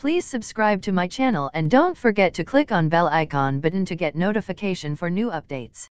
Please subscribe to my channel and don't forget to click on bell icon button to get notification for new updates.